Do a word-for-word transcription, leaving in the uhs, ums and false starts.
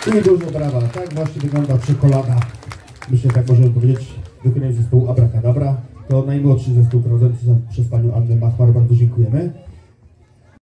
I dużo brawa. Tak właśnie wygląda czekolada. Myślę, tak możemy powiedzieć, wykonanie zespołu Abracadabra. To najmłodszy zespół prowadzący przez panią Annę Machmar. Bardzo dziękujemy.